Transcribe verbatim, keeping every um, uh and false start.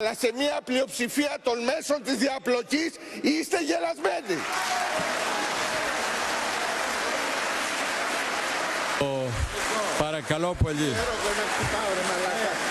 Αλλά σε μια πλειοψηφία των μέσων της διαπλοκής είστε γελασμένοι. Παρακαλώ πολύ.